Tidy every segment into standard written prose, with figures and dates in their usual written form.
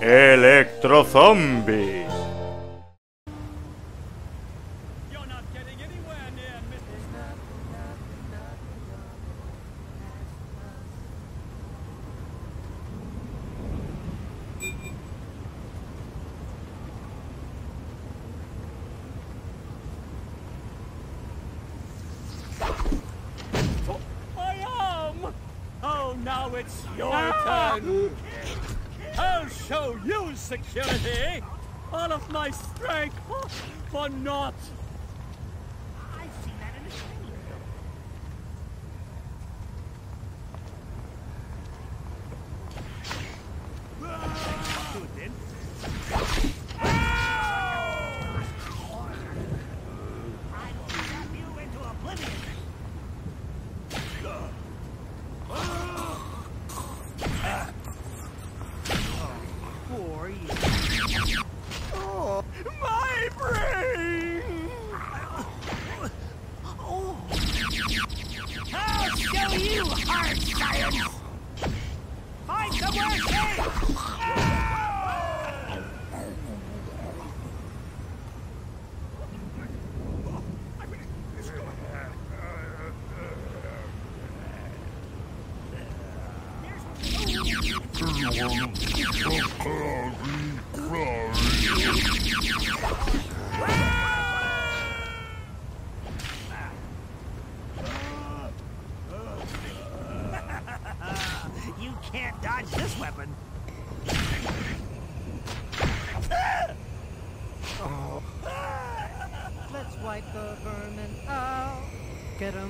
Electro Zombie. You're not getting anywhere near My arm! Oh, now it's your turn! I'll show you security! All of my strength for naught! I've seen that in a training film. Do it then. I will zap you into oblivion. Poor you. Oh, my brain! I'll show you hard science. Find somewhere safe. You can't dodge this weapon. Let's wipe the vermin out. Get 'em.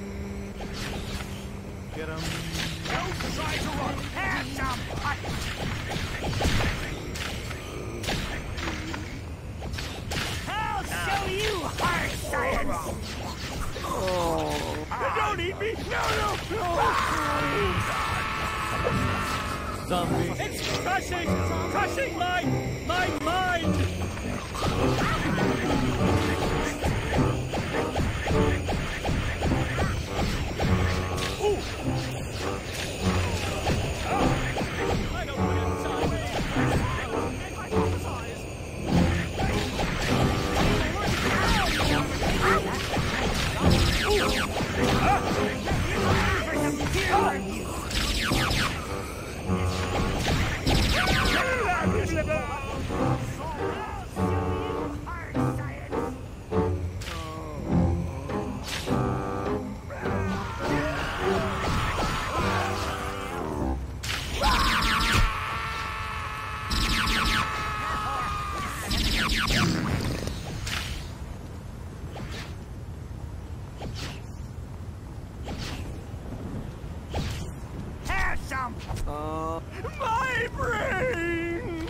Get 'em. Don't try to run past some punch. I'll show you hard science. Don't eat me! No, no, no! Zombie. It's crushing my mind! Ooh. I don't want it inside me. I hypothesize. Hard science. Have some. My brain!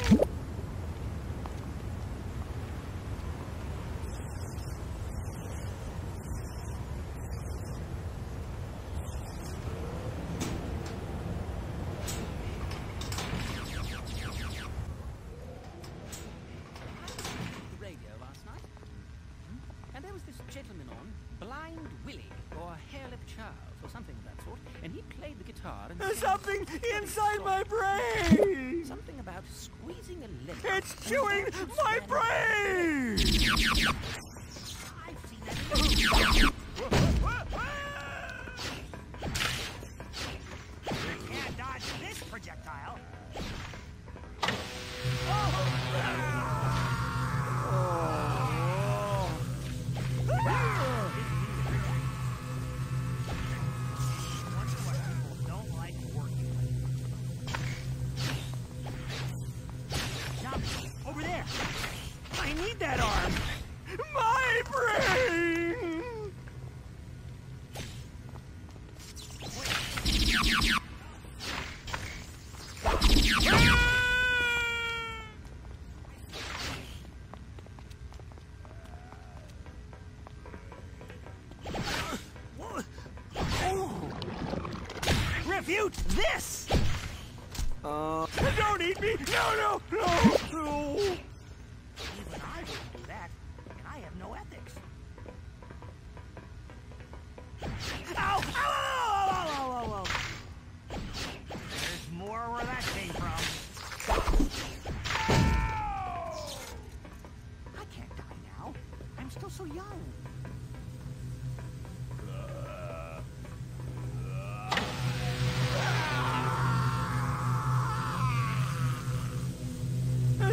The radio last night, and there was this gentleman on, Blind Willie, or Hairlip Charles, or something of that sort, and he played the guitar and There's sang something inside my brain! something about squeezing a lemon. It's chewing my brain! I've seen that. You can't dodge this projectile. Wonder what people don't like working with. Jump over there. I need that arm. My brain! Refute this. Don't eat me! No, no, no, no! Even I wouldn't do that, and I have no ethics. Ow! Ow! Ow! Ow! Ow! Ow! Ow! There's more where that came from.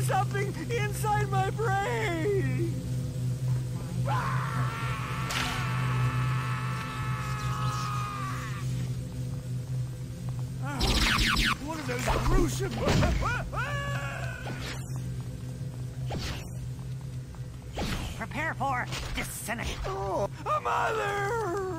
something inside my brain! One of those gruesome... Prepare for disintegration. Oh, a mother!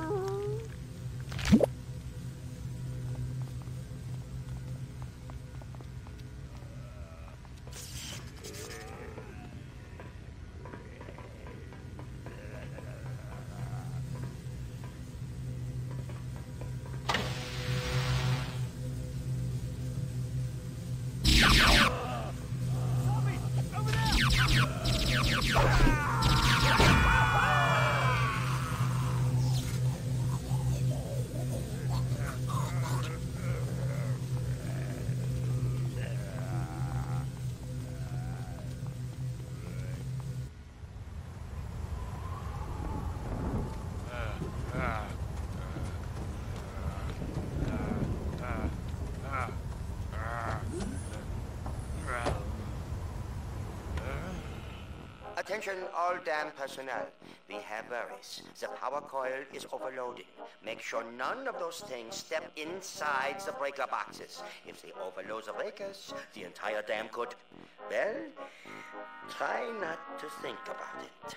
Attention all dam personnel. We have worries. The power coil is overloaded. Make sure none of those things step inside the breaker boxes. If they overload the breakers, the entire dam could... Well, try not to think about it.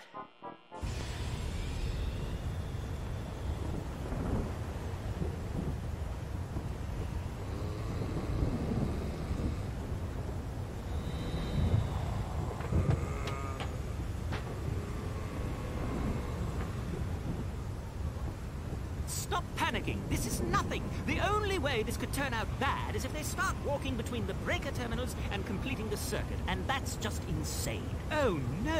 Stop panicking. This is nothing. The only way this could turn out bad is if they start walking between the breaker terminals and completing the circuit. And that's just insane. Oh, no.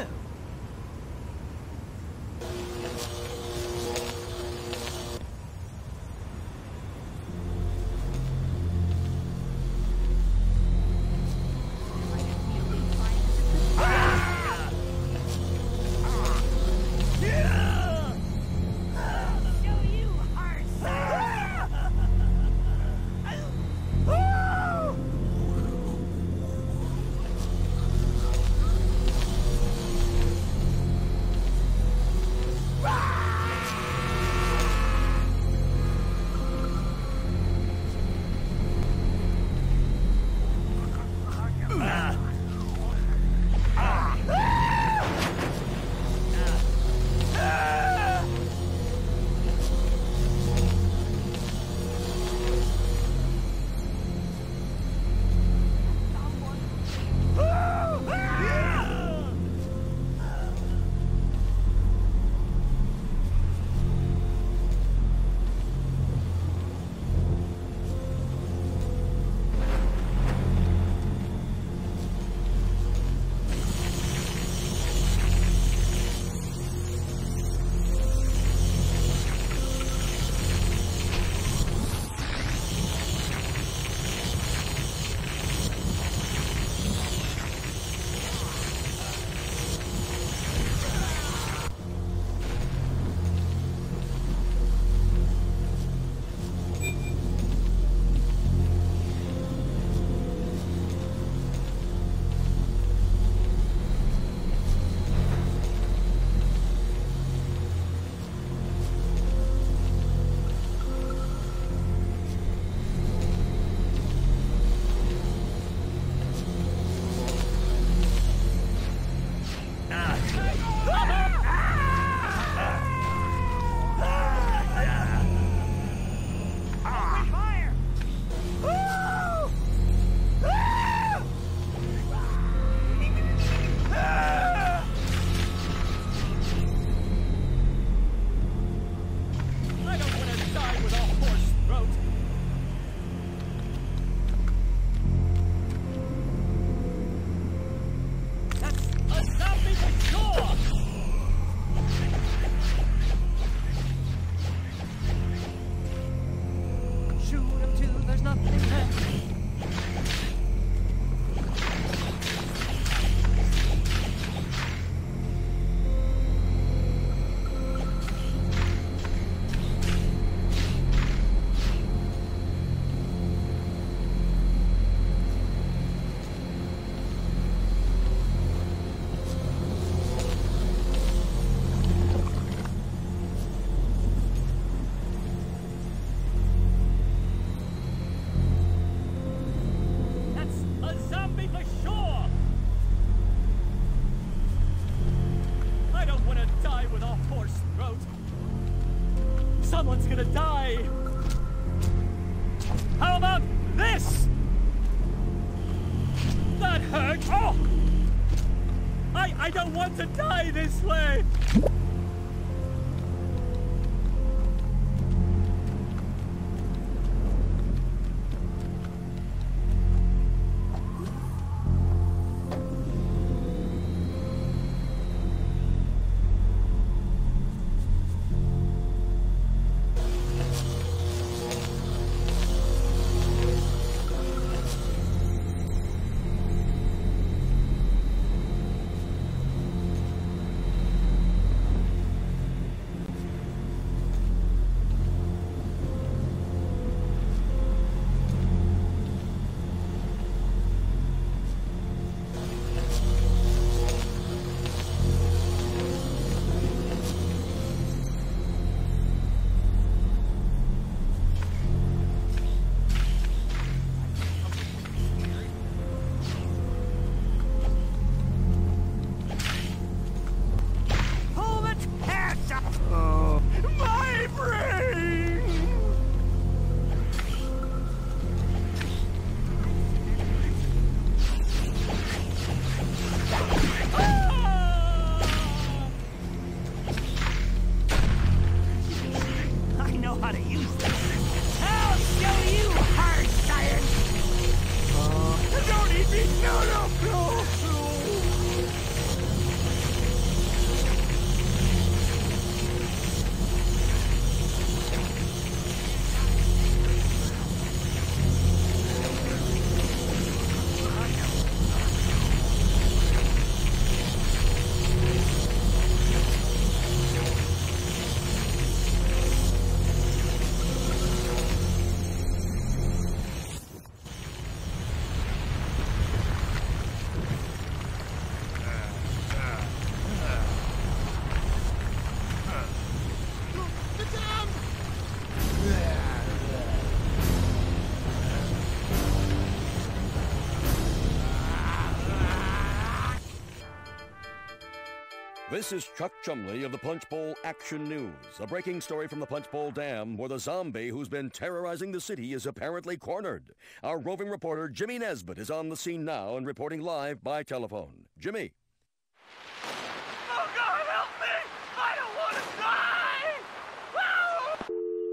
me for sure! I don't want to die with a horse throat. Someone's gonna die. How about this? That hurt. Oh! I don't want to die this way. My brain! I know how to use this. I'll show you hard science. Don't eat me! No, no, no! This is Chuck Chumley of the Punch Bowl Action News, a breaking story from the Punch Bowl Dam where the zombie who's been terrorizing the city is apparently cornered. Our roving reporter Jimmy Nesbitt is on the scene now and reporting live by telephone. Jimmy. Oh, God, help me! I don't want to die!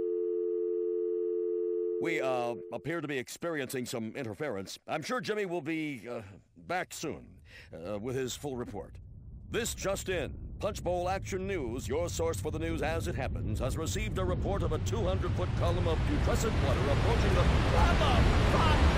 We appear to be experiencing some interference. I'm sure Jimmy will be back soon with his full report. This just in. Punch Bowl Action News, your source for the news as it happens, has received a report of a 200-foot column of putrescent water approaching the...